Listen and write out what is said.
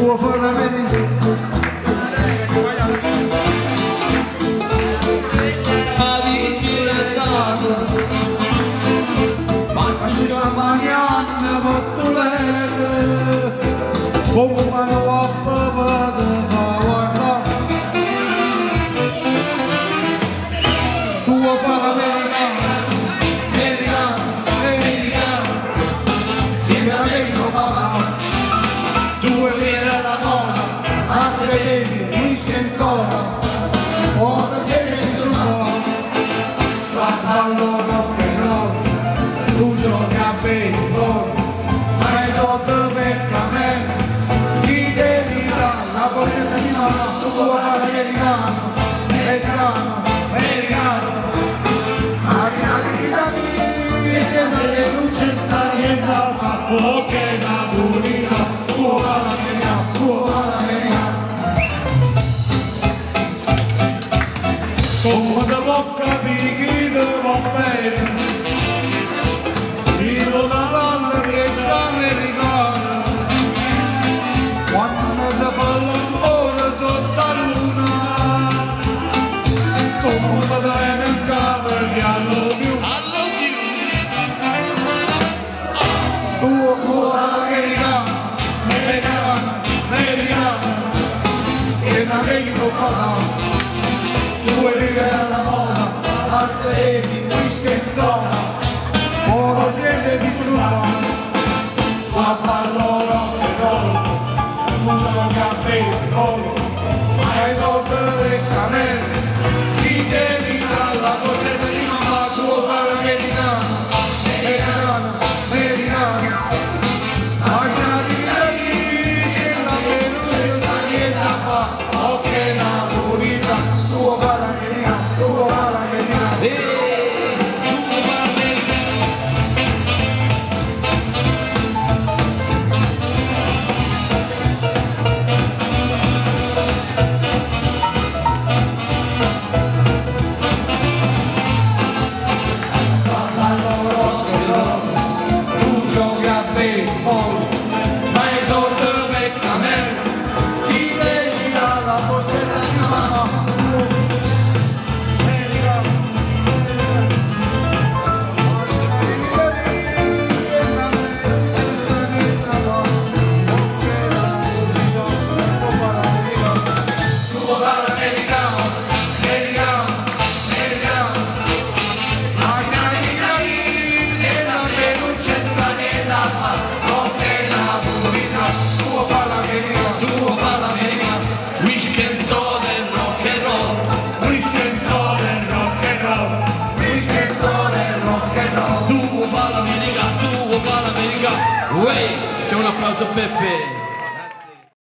tuo parlamentare. Fumano a pavada guarda tuo parlamentare, americano, sicuramente fa due lire alla moda, a sedere, whisky e soda, ora siete sul mondo, saltando rock and roll, tu giochi a baseball, ma è sotto peccamento, chi devi dare la boccetta di mano, tu guarda americano, americano, americano, ma si ha si sente che non c'è sta niente, ma poche da pulita, tuo parlamentare, tuo parlamentare. Come devo capire chi devo bene, si non avrà che è americana, quando si fa l'amore sotto la luna, come va bene in capo che hanno più. Tuo cuore americano, americano, americano, se non avevi lo fatto. Due righe alla moda, a sedere, whisky e soda, ora siete di frutta, fa pallone e roll, non giochi a baseball, ma è sotto le camere, chi devi dalla boccetta di mamma, tuo padre americano, americano, americano, ma se la vita lì, se la venuta sta niente a fa, ok la pulita, tuo padre. C'è un applauso a Peppe.